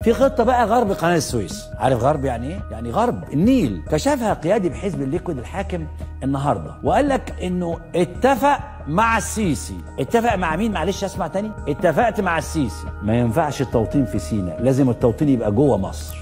في خطه بقى غرب قناه السويس. عارف غرب يعني ايه؟ يعني غرب النيل. كشفها قيادي بحزب الليكود الحاكم النهارده وقال لك انه اتفق مع السيسي. اتفق مع مين؟ معلش اسمع تاني. اتفقت مع السيسي. ما ينفعش التوطين في سيناء، لازم التوطين يبقى جوه مصر.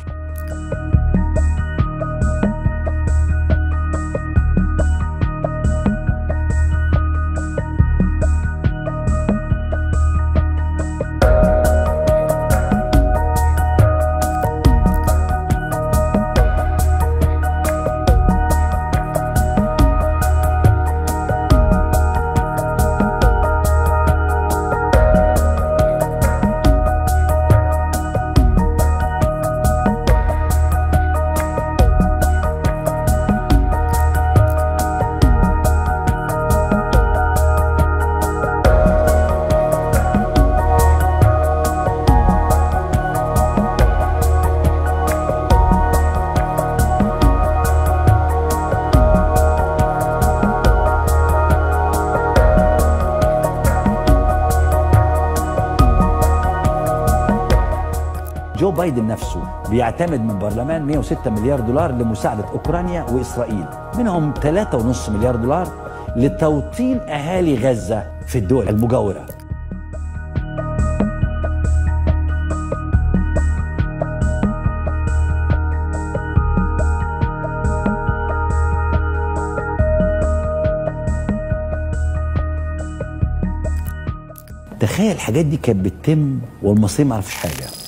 جو بايدن نفسه بيعتمد من برلمان 106 مليار دولار لمساعدة أوكرانيا وإسرائيل، منهم 3.5 مليار دولار لتوطين أهالي غزة في الدول المجاورة. تخيل الحاجات دي كانت بتتم والمصريين ما يعرفوش حاجة.